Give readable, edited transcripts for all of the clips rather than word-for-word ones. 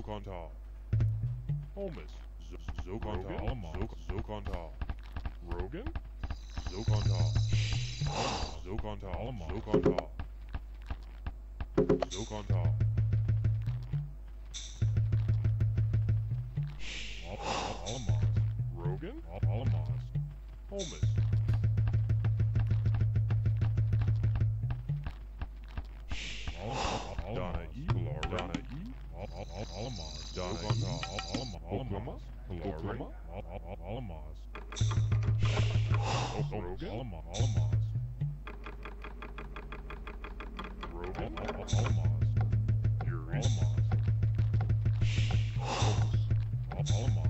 Zokontal. Holmes. Zokontal. Zokontal. Rogan. Zokontal. Zokontal. Zokontal. Zokontal. Alamaz. Rogan. Alamaz. Holmes. Donna E. Donna E. Alamaz. Zokontal. Oklahoma. Oklahoma. Alamaz. Rogan. Alamaz. Rogan. Alamaz. Yuri. Alamaz. Alamaz.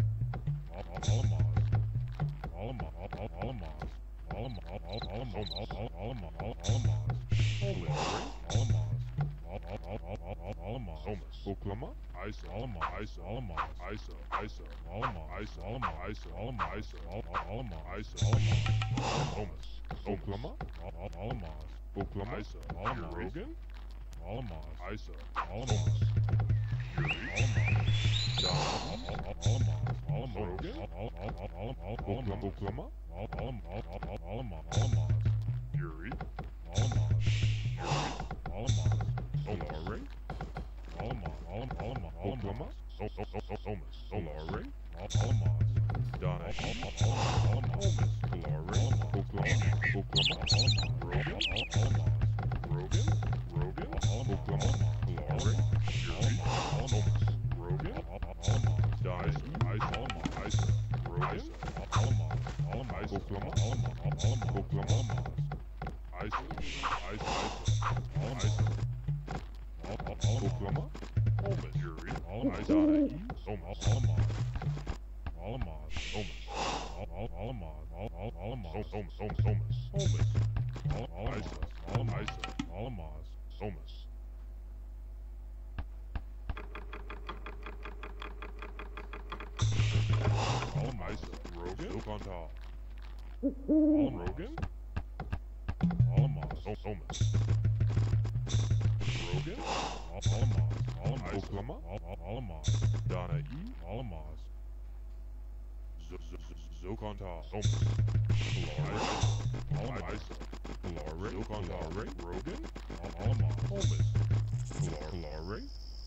Oklahoma, Isa, Alama, Isa, Alama, Isa, Isa, Alama, Isa, Alama, Isa, Alama, Isa, Alama, Isa, Alama, Holmes, Oklahoma, Alama, Oklahoma, Isa, Alama, Rogan, Alama, Isa, Alama, Yuri, Alama, Alama, Alama, Rogan, Oklahoma, Alama, Alama, Yuri, Alama, Alama, Olare. Oklahoma, Holmes, Olare, Alamaz, Donna, Holmes, Olare, Oklahoma, Rogan, Rogan, Oklahoma, Olare, Holmes, Rogan, Donna, Isa, Rogan, Alamaz, Oklahoma, Oklahoma, Isa, Oklahoma, Holmes, Yuri, Alamaz, Holmes, Alamaz, Holmes, Alamaz, Holmes, Alamaz, Holmes. Alamaz, Rogan, Zokontal, Rogan, Alamaz, Holmes. Rogan, Alamaz, Oklahoma, Alamaz, Donna E, Alamaz, Zokontal, Holmes, Alamaz, Zokontal, Rogan, Alamaz, Holmes, Yuri,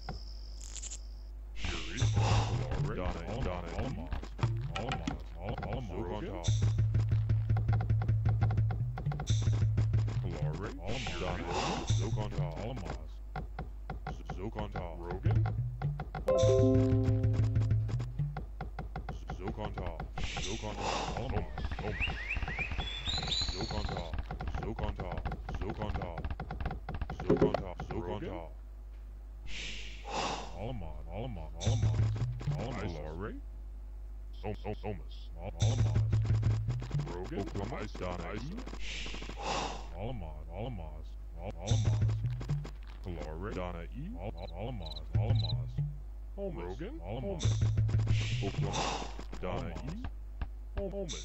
Donna, Alamaz, Zokontal, Zokontal, Alamaz, Zokontal, Rogan, Zokontal, Holmes, Zokontal, Alamaz, Olare, Holmes, Alamaz, Rogan, Oklahoma, Donna E, Alamaz, Olare, Donna E, Alamaz, Holmes, Rogan, Holmes, Oklahoma, Donna E, Holmes.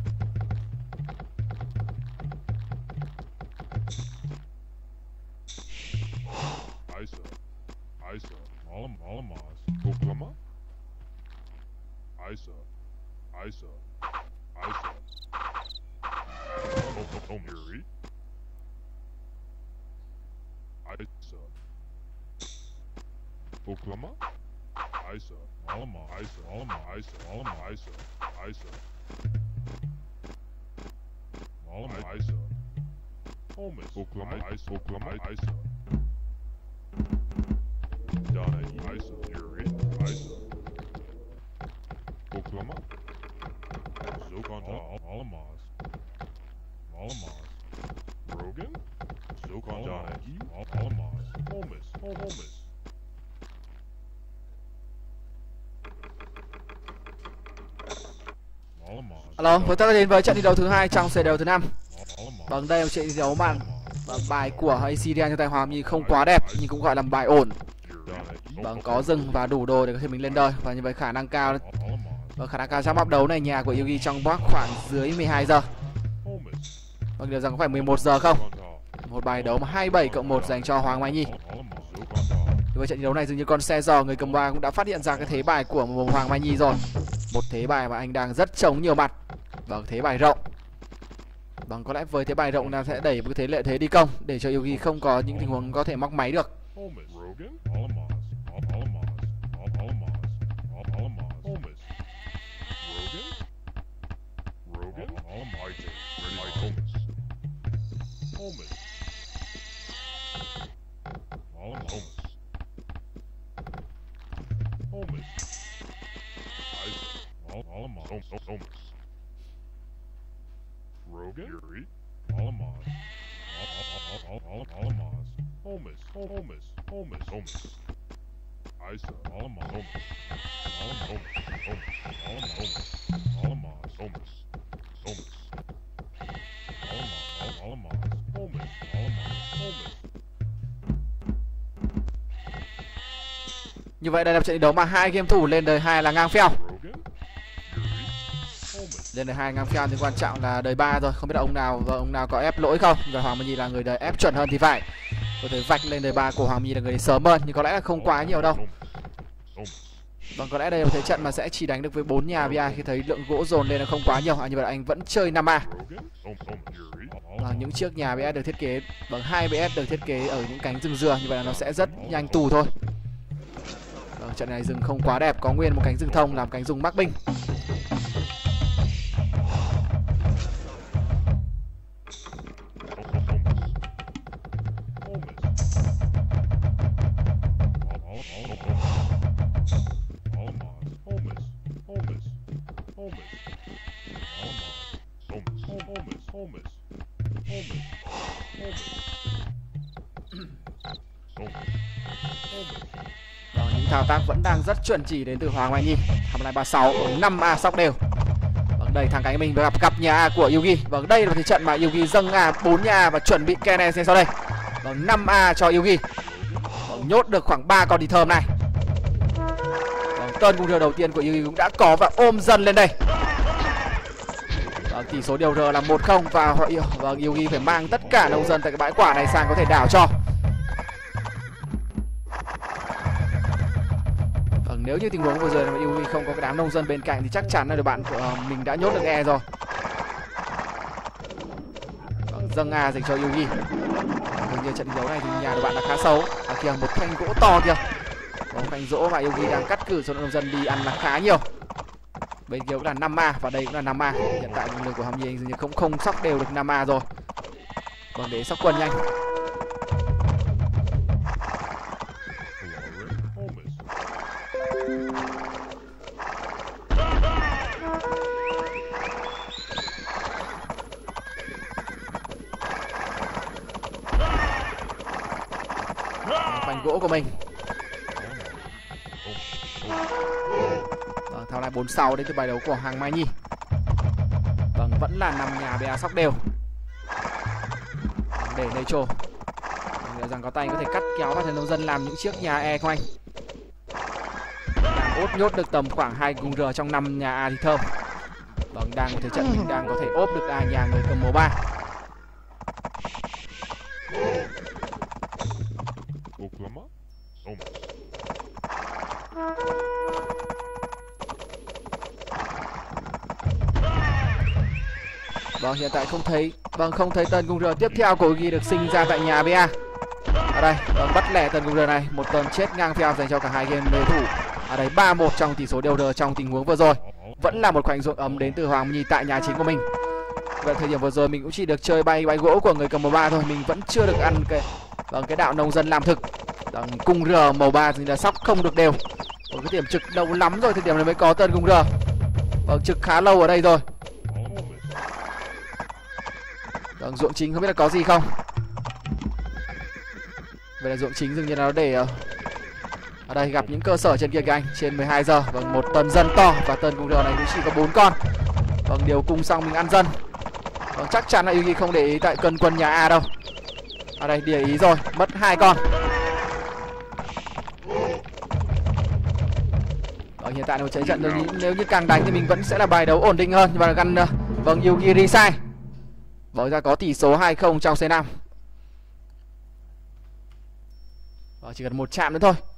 Isa, Alamaz, Oklahoma, Isa, Yuri, Isa, Oklahoma, Isa, Alamaz, Isa, Holmes, Oklahoma, Isa, Donna E, Isa, Yuri, Isa, Oklahoma, Zokontal, Alamaz, Rogan, Zokontal, Donna E, Alamaz, Holmes. Alo, với ta đến với trận thi đấu thứ hai trong set đấu thứ 5. Vâng, đây là một trận thi đấu màn bài của ACDN cho tay Hoàng Nhi không quá đẹp nhưng cũng gọi là bài ổn. Vâng, có rừng và đủ đồ để có thể mình lên đời và như vậy khả năng cao trong bắp đấu này nhà của Yugi trong box khoảng dưới 12 giờ. Vâng, điều rằng có phải 11 giờ không? Một bài đấu mà 27/1 dành cho Hoàng Mai Nhi. với trận đấu này dường như con xe giò người cầm ba cũng đã phát hiện ra cái thế bài của Hoàng Mai Nhi rồi. Một thế bài mà anh đang rất chống nhiều mặt. Vâng, thế bài rộng. Vâng, có lẽ với thế bài rộng là sẽ đẩy một thế lợi thế đi công để cho Yugi không có những tình huống có thể móc máy được. Rogan, Yuri, Alamaz, Alamaz, Holmes, Isa, Alamaz, Như vậy đây là trận đấu mà hai game thủ lên đời 2 là ngang phèo. Lên đời 2 ngang phèo thì quan trọng là đời 3 rồi, không biết là ông nào có ép lỗi không. Rồi Hoàng Minh Nhi là người đời ép chuẩn hơn thì phải. Có thể vạch lên đời 3 của Hoàng Minh Nhi là người đời sớm hơn, nhưng có lẽ là không quá nhiều đâu. Vâng, có lẽ đây là một thế trận mà sẽ chỉ đánh được với 4 nhà bia khi thấy lượng gỗ dồn lên là không quá nhiều. Như vậy là anh vẫn chơi 5A. Những chiếc nhà BS được thiết kế bằng 2 BS được thiết kế ở những cánh rừng dừa, như vậy là nó sẽ rất nhanh tù thôi. Trận này rừng không quá đẹp, có nguyên một cánh rừng thông làm cánh rừng mắc binh. Những thao tác vẫn đang rất chuẩn chỉ đến từ Hoàng Mai Nhi. Tham lai 36 5A sóc đều. Vâng, đây thằng cánh mình vừa gặp nhà A của Yugi. Vâng, đây là một trận mà Yugi dâng A 4 nhà A và chuẩn bị Kenneth ngay sau đây. Vâng, 5A cho Yugi. Vâng, nhốt được khoảng 3 con đi thơm này. Vâng, tên cung rờ đầu tiên của Yugi cũng đã có và ôm dần lên đây. Vâng, tỷ số điều R là 1-0 và vâng, Yugi phải mang tất cả nông dân tại cái bãi quả này sang có thể đảo cho. Nếu như tình huống vừa rồi mà Yugi không có cái đám nông dân bên cạnh thì chắc chắn là đội bạn của mình đã nhốt được E rồi. Dâng A dành cho Yugi. Hình như trận đấu này thì nhà đội bạn là khá xấu. Kìa, một thanh gỗ to kìa. Có một thanh gỗ mà Yugi đang cắt cử số nông dân đi ăn là khá nhiều. Bên kia cũng là 5A và đây cũng là 5A. Hiện tại lực của Hàm Nhi dường như không sóc đều được 5A rồi. Còn để sóc quân nhanh. Khoanh gỗ của mình. Thao lại 46 đến từ bài đấu của Hoàng Mai Nhi. Vâng, vẫn là 5 nhà BA sóc đều. Để Nacho. Liệu rằng có tay có thể cắt kéo vào thần nông dân làm những chiếc nhà E không anh? Đang ốt nhốt được tầm khoảng 2 cung R trong 5 nhà A thì thơm. Vâng, đang một thế trận mình đang có thể ốp được nhà người cầm màu 3. Vâng, hiện tại không thấy tên cung R tiếp theo của Yugi được sinh ra tại nhà BA. Ở đây, vâng, bắt lẻ tên cung R này, một tuần chết ngang phèo dành cho cả hai game đối thủ. Ở đây 3-1 trong tỷ số đều R trong tình huống vừa rồi. Vẫn là một khoảnh ruộng ấm đến từ Hoàng Nhi tại nhà chính của mình. Vậy thời điểm vừa rồi mình cũng chỉ được chơi bay gỗ của người cầm màu 3 thôi, mình vẫn chưa được ăn cái đạo nông dân làm thực. Cung R màu 3 thì là sóc không được đều. Một cái điểm trực lâu lắm rồi, thời điểm này mới có tên cung R. Vâng, trực khá lâu ở đây rồi. Vâng, ruộng chính không biết là có gì không. Vậy là ruộng chính dường như là nó để ở đây gặp những cơ sở trên kia kìa anh. Trên 12 giờ. Vâng, một tần dân to và tần cung R này cũng chỉ có 4 con. Vâng, điều cung xong mình ăn dân. Vâng, chắc chắn là Yugi không để ý tại cân quân nhà A đâu. Ở đây để ý rồi, mất 2 con. Vâng, hiện tại một trận nếu như càng đánh thì mình vẫn sẽ là bài đấu ổn định hơn. Và gắn vâng, Yugi đi sai. Vâng, ra có tỷ số 2-0 trong C5. Chỉ cần một chạm nữa thôi.